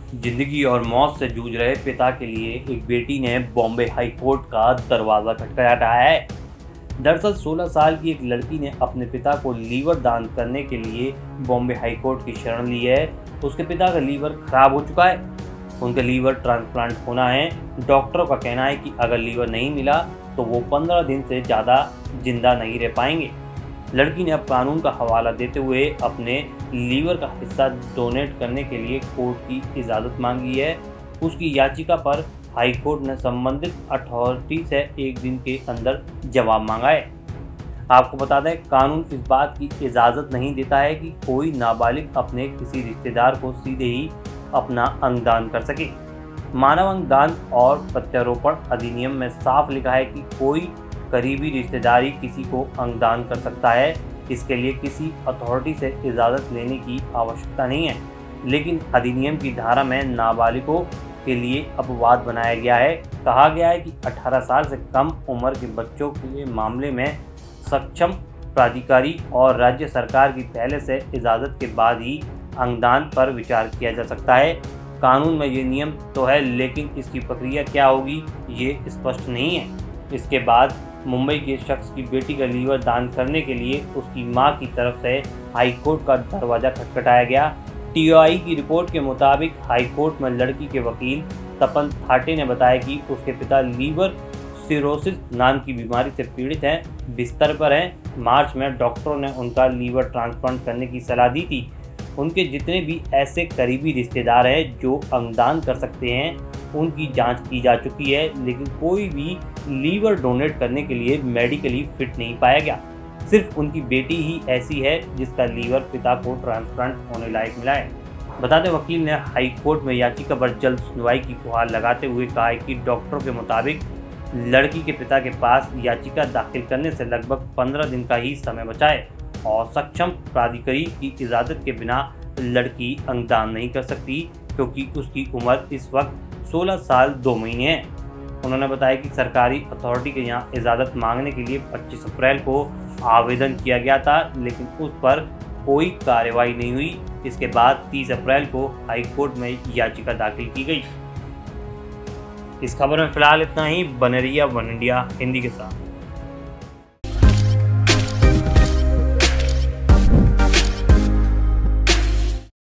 जिंदगी और मौत से जूझ रहे पिता के लिए एक बेटी ने बॉम्बे हाई कोर्ट का दरवाज़ा खटखटाया है। दरअसल 16 साल की एक लड़की ने अपने पिता को लीवर दान करने के लिए बॉम्बे हाई कोर्ट की शरण ली है। उसके पिता का लीवर खराब हो चुका है, उनके लीवर ट्रांसप्लांट होना है। डॉक्टरों का कहना है कि अगर लीवर नहीं मिला तो वो 15 दिन से ज़्यादा जिंदा नहीं रह पाएंगे। लड़की ने अब कानून का हवाला देते हुए अपने लीवर का हिस्सा डोनेट करने के लिए कोर्ट की इजाज़त मांगी है। उसकी याचिका पर हाई कोर्ट ने संबंधित अथॉरिटी से 1 दिन के अंदर जवाब मांगा है। आपको बता दें, कानून इस बात की इजाज़त नहीं देता है कि कोई नाबालिग अपने किसी रिश्तेदार को सीधे ही अपना अंगदान कर सके। मानव अंगदान और प्रत्यारोपण अधिनियम में साफ लिखा है कि कोई करीबी रिश्तेदारी किसी को अंगदान कर सकता है। इसके लिए किसी अथॉरिटी से इजाज़त लेने की आवश्यकता नहीं है, लेकिन अधिनियम की धारा में नाबालिगों के लिए अपवाद बनाया गया है। कहा गया है कि 18 साल से कम उम्र के बच्चों के मामले में सक्षम प्राधिकारी और राज्य सरकार की पहले से इजाज़त के बाद ही अंगदान पर विचार किया जा सकता है। कानून में ये नियम तो है, लेकिन इसकी प्रक्रिया क्या होगी ये स्पष्ट नहीं है। इसके बाद मुंबई के शख्स की बेटी का लीवर दान करने के लिए उसकी मां की तरफ से हाई कोर्ट का दरवाज़ा खटखटाया गया। टीआई की रिपोर्ट के मुताबिक हाई कोर्ट में लड़की के वकील तपन थाटे ने बताया कि उसके पिता लीवर सिरोसिस नाम की बीमारी से पीड़ित हैं, बिस्तर पर हैं। मार्च में डॉक्टरों ने उनका लीवर ट्रांसप्लांट करने की सलाह दी थी। उनके जितने भी ऐसे करीबी रिश्तेदार हैं जो अंगदान कर सकते हैं, उनकी जांच की जा चुकी है, लेकिन कोई भी लीवर डोनेट करने के लिए मेडिकली फिट नहीं पाया गया। सिर्फ उनकी बेटी ही ऐसी है जिसका लीवर पिता को ट्रांसप्लांट होने लायक मिला है। बता दें, वकील ने हाई कोर्ट में याचिका पर जल्द सुनवाई की गुहार लगाते हुए कहा है कि डॉक्टरों के मुताबिक लड़की के पिता के पास याचिका दाखिल करने से लगभग 15 दिन का ही समय बचा है और सक्षम प्राधिकारी की इजाज़त के बिना लड़की अंगदान नहीं कर सकती, क्योंकि उसकी उम्र इस वक्त 16 साल 2 महीने है। उन्होंने बताया कि सरकारी अथॉरिटी के यहाँ इजाज़त मांगने के लिए 25 अप्रैल को आवेदन किया गया था, लेकिन उस पर कोई कार्रवाई नहीं हुई। इसके बाद 30 अप्रैल को हाई कोर्ट में याचिका दाखिल की गई। इस खबर में फिलहाल इतना ही। बने रहिए वन इंडिया हिंदी के साथ।